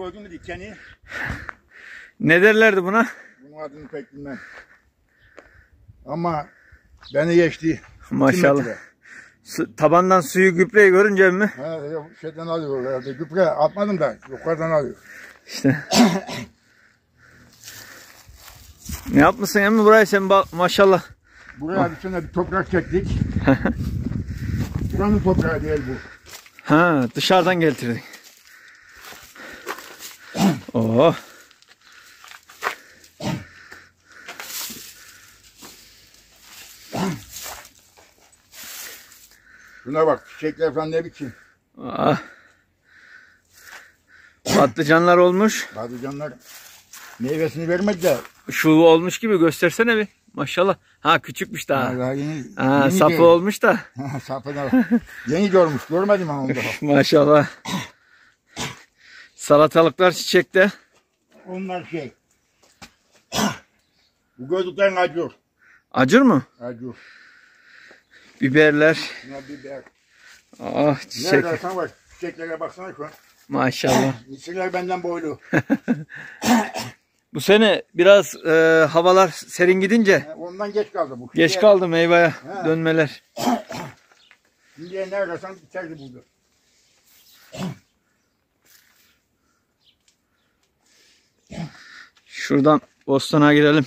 Gördün mü dikeni? Ne derlerdi buna? Bunun adını pek bilmem. Ama beni geçti. Maşallah. Tabandan suyu, gübreyi görünce mi? Ha, şeyden alıyor herhalde. Gübre atmadım da yukarıdan alıyor. İşte. Ne yapmışsın emmi burayı sen maşallah. Buraya bir sene bir toprak çektik. Buranın toprağı değil bu. Ha, dışarıdan getirdik. Oh. Şuna bak, çiçekler falan ne biçim. Ah. Patlıcanlar olmuş. Patlıcanlar meyvesini vermedi de. Şu olmuş gibi göstersene bir. Maşallah. Ha küçükmüş daha. Ha, daha yeni, Ha, yeni sapı olmuş da. sapı da yeni görmüş. Görmedim ama onu daha. Maşallah. Salatalıklar çiçekte. Onlar şey. Bu gördüklerin acıyor. Acır mı? Acıyor. Biberler. Buna biber. Ah çiçek. Nerede sen var? Çiçeklere baksana şu an. Maşallah. Mısırlar benden boylu. Bu sene biraz havalar serin gidince Ondan geç kaldı bu. geç kaldı meyveye dönmeler. Şimdiye neredeysen biterdi burada. Şuradan bostana girelim.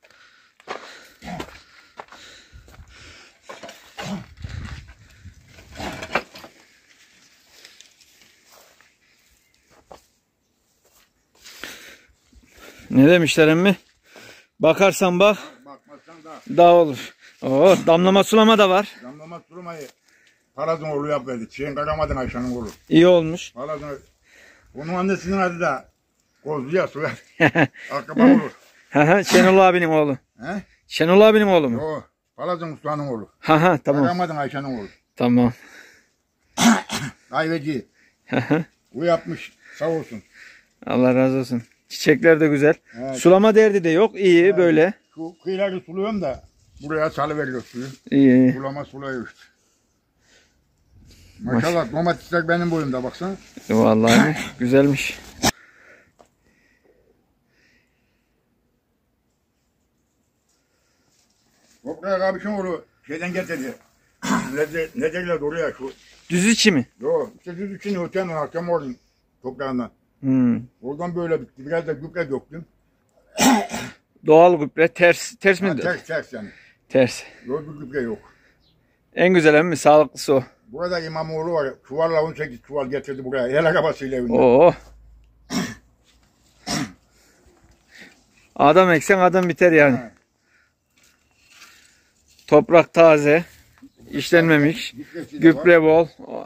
Ne demişler emmi? Bakarsan bak, Bakmazsan da. dağ olur. Oo, damlama sulama da var. Damlama sulamayı Palaz'ın oğlu yaptı. Şeyin Karamadın Ayşe'nin oğlu. İyi olmuş. Palaz'ın onun annesinin adı da Kozluya Sular. Akraba olur. Şenol abinin oğlu. He? Şenol abinin oğlu mu? O Palaz'ın Usta'nın oğlu. Tamam. Karamadın Ayşe'nin oğlu. Tamam. Ayveci. Bu yapmış. Sağ olsun. Allah razı olsun. Çiçekler de güzel. Evet. Sulama derdi de yok. İyi Evet. böyle. Şu kıyıları suluyorum da buraya salıveriyor suyu. İyi. Sulama suluyor işte. Maşallah domatesler benim boyumda baksana. Vallahi güzelmiş. Toprağa kabişin oğlu şeyden getirdi. ne derler oraya şu. Düz içi mi? Yo işte düz için öten akşam oradum toprağından. Oradan böyle bitti. Biraz da gübre döktüm. Doğal gübre ters mi? Ters yani. Ters. Yok bir gübre yok. En güzel emmi sağlıklısı o. Burada İmamoğlu var. Çuvalla 18 çuval getirdi buraya. El arabasıyla evinden. Oo. Adam eksen adam biter yani. Ha. Toprak taze. İşlenmemiş. Gübre bol. Oh.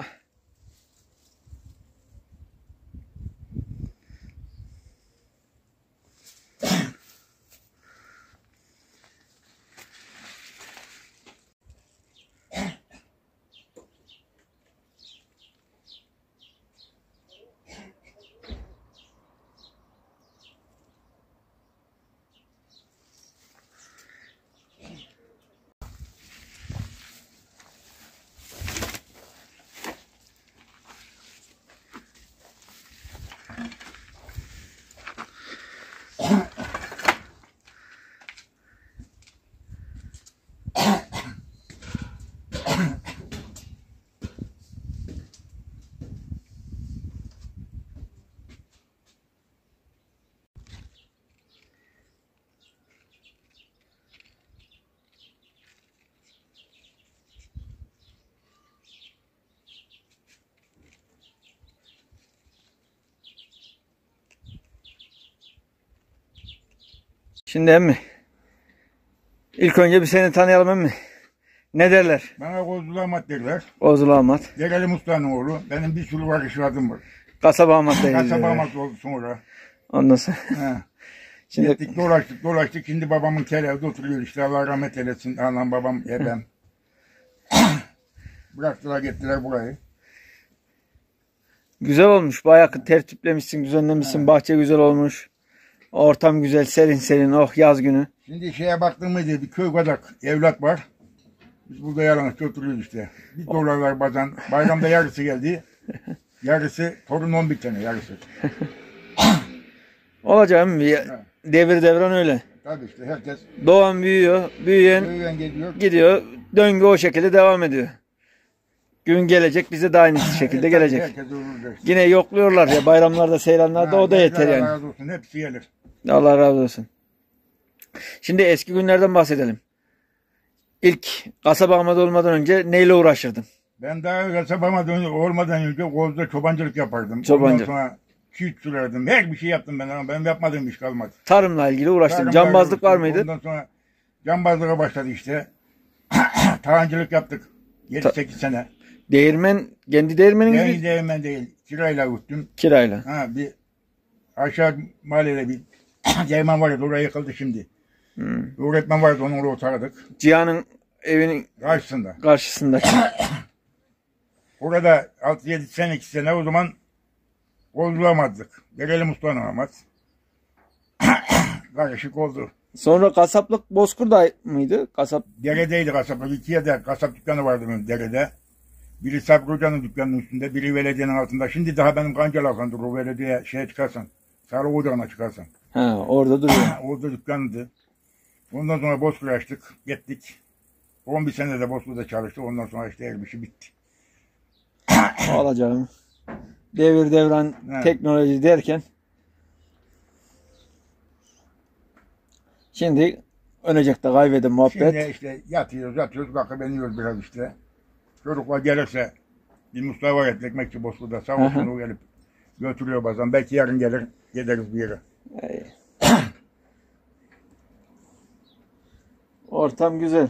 Şimdi emmi. İlk önce bir seni tanıyalım emmi. Ne derler? Bana Kozlu Ahmet derler. Kozlu Ahmet. Dereli Mustafa'nın oğlu. Benim bir sürü var işlerim var. Kasaba Ahmet değil. Kasaba Ahmet oldu sonra. Ondan sonra. Şimdi gittik dolaştık. Şimdi babamın evde oturuyor işte. Allah rahmet eylesin. Anam babam ebem. Bıraktılar gittiler burayı. Güzel olmuş. Bayağı tertiplemişsin, düzenlemişsin. Bahçe güzel olmuş. Ortam güzel, serin serin. Oh yaz günü. Şimdi şeye baktın mıydı? Bir köy kadar evlat var. Biz burada yalnız oturuyoruz işte. Bir dolarlar bazen. Bayramda yarısı geldi. Yarısı torun 11 tane yarısı. Olacak mı? Devir devran öyle. Tabii işte herkes Doğan büyüyor, büyüyen köyden geliyor. gidiyor. Döngü o şekilde devam ediyor. Gün gelecek bize de aynı şekilde gelecek. Herkes uğurlar. Yine yokluyorlar ya bayramlarda, seyranlarda o da yeter yani. Allah razı olsun. Hepsi gelir. Allah razı olsun. Şimdi eski günlerden bahsedelim. İlk kasaba Ahmet olmadan önce neyle uğraşırdın? Ben daha kasabama olmadan önce Koz'da çobancılık yapardım. Çobancılık. Ondan sonra çift sürerdim. Her bir şey yaptım ben ama benim yapmadığım iş kalmadı. Tarımla ilgili uğraştın. Tarımla Cambazlık var uğraştım. mıydı? Ondan sonra cambazlığa başladı işte. Tahancılık yaptık. 7-8 sene. Değirmen, kendi değirmenin gibi Değirmen değil. Kirayla uttum. kirayla. Ha, bir aşağı mahallede bir değirmen vardı. Oraya yıkıldı şimdi. Öğretmen vardı. Onu oraya otardık. Cihan'ın evinin Karşısında. karşısındaki. Orada 6-7 sene 2 sene o zaman bozulamadık. Dereli Mustafa'nın olmaz. Karışık oldu. Sonra kasaplık Bozkır'da mıydı? Kasap Deredeydi kasaplık. 2 yerde kasap dükkanı vardı benim derede. Biri Sabri Hoca'nın dükkanının üstünde, biri belediyenin altında. Şimdi daha benim kanca lakandır o belediye şeye çıkarsan. Sarı Ocağı'na çıkarsan. ha, orada duruyor. Orada dükkanıydı. Ondan sonra Bozkır'ı açtık. Gittik. 11 sene de Bozkır'da çalıştık. Ondan sonra işte her bir şey bitti. Alacağım. Devir devran Evet. teknoloji derken şimdi Önecek'te kaybeden muhabbet. Şimdi işte yatıyoruz, kalkıp iniyoruz biraz işte. Çocuklar gelirse bir Mustafa var ekmekçi Bozkır'da. Sağ olsun o gelip götürüyor bazen. Belki yarın gelir, gideriz bir yere. Ortam güzel.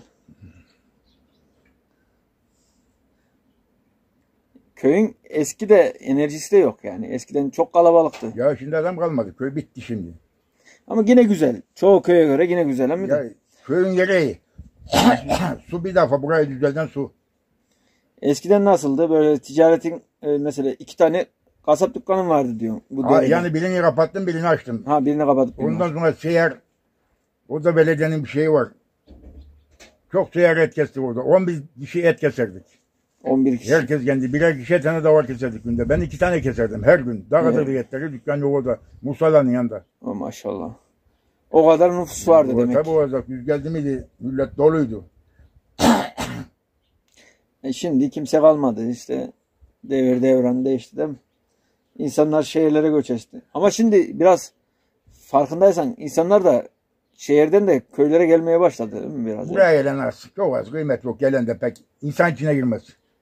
Köyün eski de enerjisi de yok yani. Eskiden çok kalabalıktı. Ya şimdi adam kalmadı. Köy bitti şimdi. Ama yine güzel. Çoğu köye göre yine güzel. Ama Ya köyün gereği. Su bir defa buraya düzelden su. eskiden nasıldı? Böyle ticaretin mesela 2 tane kasap dükkanın vardı diyor. Bu devirde. Yani birini kapattım, birini açtım. Ha, birini kapatıp Ondan sonra seyyar, o da belediyenin bir şeyi var. Çok seyyar et kestik orada. 11 kişi et keserdik. 11 kişi. Herkes kendi birer kişiye tane davar keserdik günde. Ben 2 tane keserdim her gün. Dağıtırdık etleri dükkan yok orada. Musalla'nın yanında. Oh, maşallah. O kadar nüfus vardı O, demek. tabii orada yüz geldi miydi millet doluydu. Şimdi kimse kalmadı işte. Devir devran değişti değil mi? İnsanlar şehirlere göç etti. Ama şimdi biraz farkındaysan insanlar da şehirden de köylere gelmeye başladı değil mi biraz? Buraya gelen az. Çok az. Kıymet yok. Gelen de pek insan içine girmez.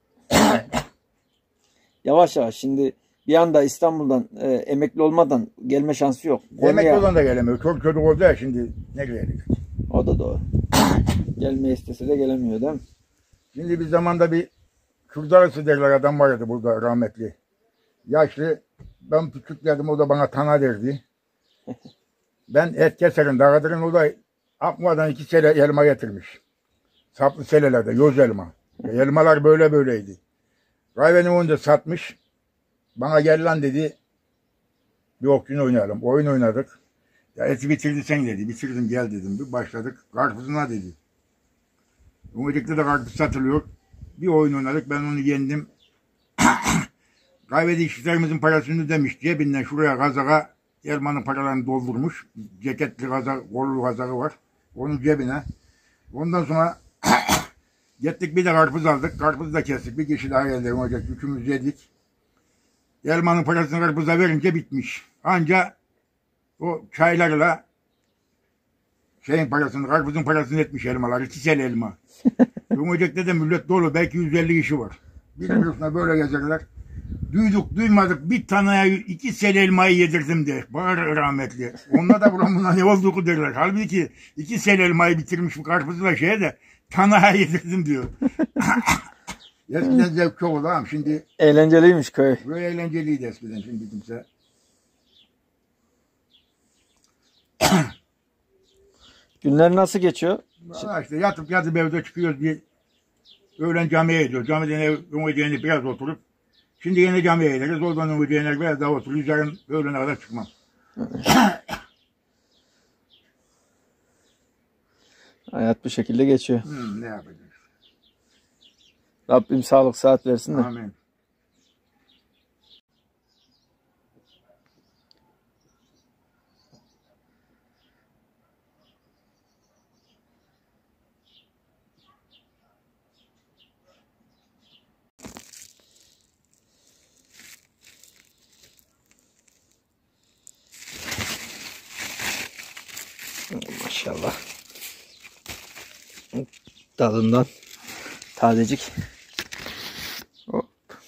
Yavaş yavaş şimdi bir anda İstanbul'dan emekli olmadan gelme şansı yok. Emekli Konya'ya- olan da gelemiyor. Çocuk oldu ya şimdi ne gelecek? O da doğru. Gelmeyi istese de gelemiyor değil mi? Şimdi bir zamanda bir Kürdarası derler adam vardı burada rahmetli. Yaşlı. Ben küçüklerdim o da bana tana derdi. Ben et keserim dağıtırım o da Akma'dan 2 sele elma getirmiş. Saplı selelerde yoz elma. Elmalar böyle böyleydi. Kahvenin önünde satmış. Bana gel lan dedi. Bir okçunu oynayalım. Oyun oynadık. Ya eti bitirdi sen dedi. Bitirdim gel dedim. Bir başladık. Karpuzuna dedi. Umuduk'ta da karpuz satılıyor. Bir oyun oynadık. Ben onu yendim. Kahvede işçilerimizin parasını demiş. Cebinden şuraya kazağa elmanın paralarını doldurmuş. Ceketli kazak, kollu kazağı var. Onun cebine. Ondan sonra gittik bir de karpuz aldık. Karpuzu da kestik. Bir kişi daha geldi. Olacak. Üçümüz yedik. Elmanın parasını karpuza verince bitmiş. Anca o çaylarla şeyin parasını, karpuzun parasını etmiş elmalar. 2 sene elma. Umuduk'ta da millet dolu. Belki 150 kişi var. Birinin üstüne böyle gezerler. Duyduk duymadık bir taneye 2 sene elmayı yedirdim de. Bağır rahmetli. Onlar da buna ne olduğu derler. Halbuki 2 sene elmayı bitirmiş bu karpuzla şeye de taneye yedirdim diyor. Eskiden zevk çok oldu ama şimdi Eğlenceliymiş köy. böyle eğlenceliydi eskiden şimdi kimse. Günler nasıl geçiyor? Valla işte yatıp evde çıkıyoruz bir öğlen camiye gidiyoruz. Camiden Umudiyene biraz oturup şimdi yine camiye gideriz. Oradan Umudiyene biraz daha oturuyoruz. Yarın öğlene kadar çıkmam. Hayat bu şekilde geçiyor. Ne yapacağız? Rabbim sağlık sıhhat versin de. Amin. Maşallah. Dalından tazecik. Hop.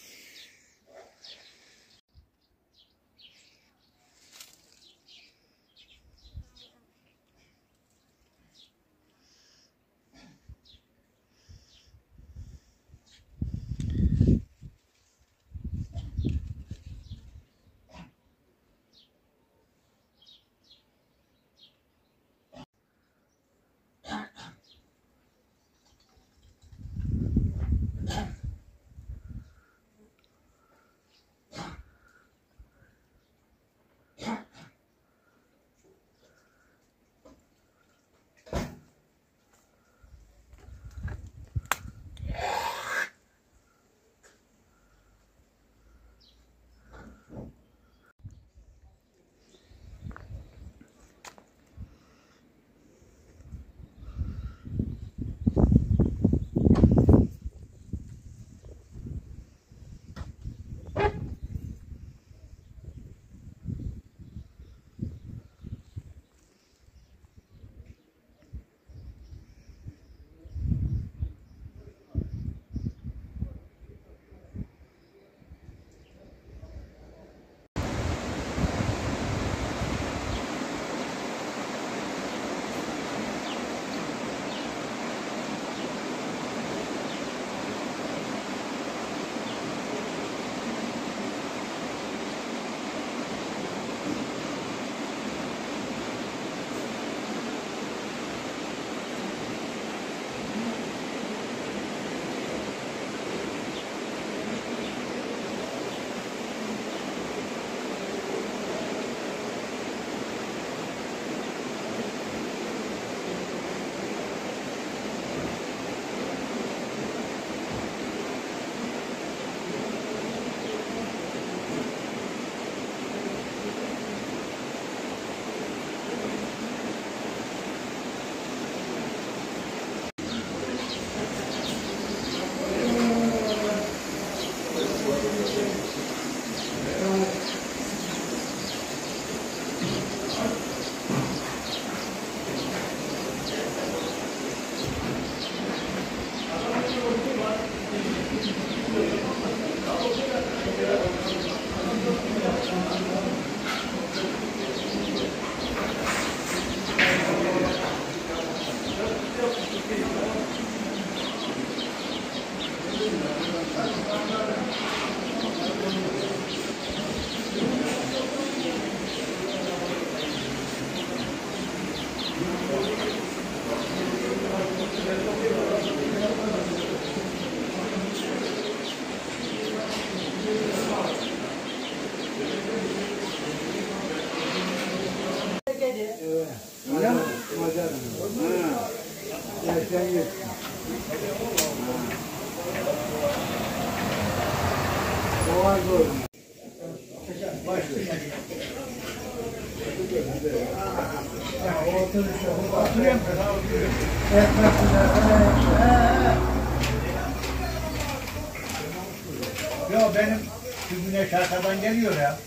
Yo benim şu güneş arkadan geliyor ya.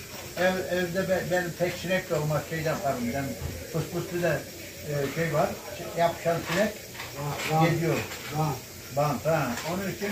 Evde benim tek sinek de olmaz şey yaparım. Ben fıspıslı da şey var. Yapışan sinek geziyor. Bant ha. Onun için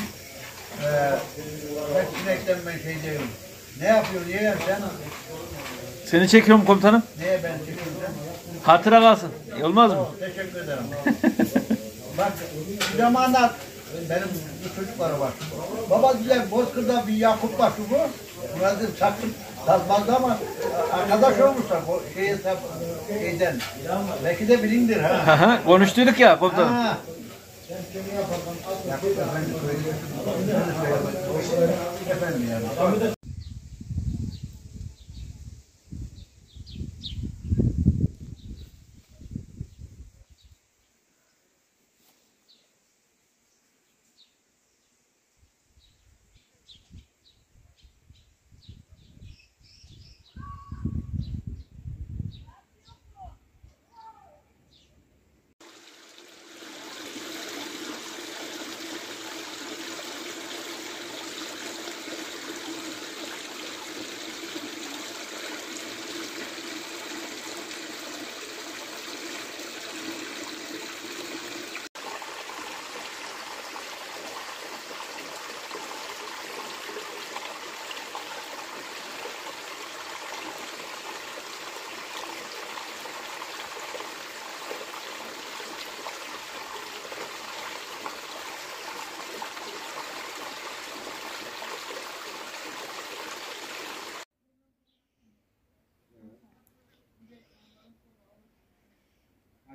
tek sinekten ben şey diyorum. Ne yapıyorsun yeğen sen? Seni çekiyorum komutanım. Neye ben çekiyorum sen? Hatıra kalsın. Olmaz mı? Teşekkür ederim. Bak bir zamanlar benim bu çocuklara bak. Baba diye Bozkır'da bir Yakup var şu bu. Burada saktım satmazdı ama arkadaş olmuşlar o şeyden. Belki de bilindir ha. Konuştuyduk ya komutanım. Ha. Yakup efendi söyledi. Efendim yani.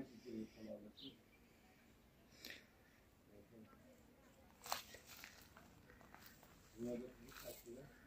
Bunlar da